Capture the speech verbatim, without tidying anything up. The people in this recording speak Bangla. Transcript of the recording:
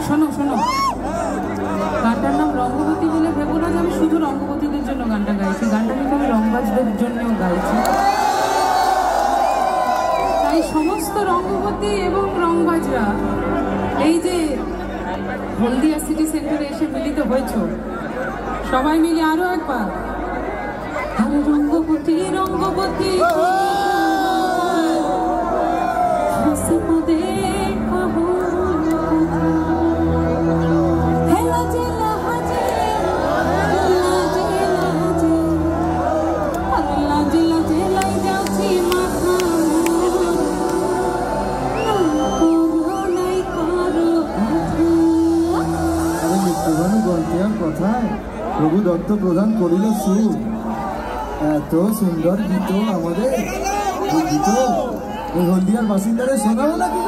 শোনো শোনো, গানটার নাম রঙ্গবতী বলে ভেবো না যে আমি শুধু রঙ্গবতীদের জন্য গানটা গাইছি। গানটা কিন্তু আমি রংবাজদের জন্যও গাইছি। তাই সমস্ত রঙ্গবতী এবং রংবাজরা এই যে হলদিয়া সিটি সেন্টারে এসে মিলিত হয়েছ, সবাই মিলে আরো একবার আরে রঙ্গবতী রঙ্গবতী কথায় প্রভু দত্ত প্রদান করিল সুর। এত সুন্দর গীত আমাদের গীত এই হলদিয়ার বাসিন্দারে শোনাবো নাকি?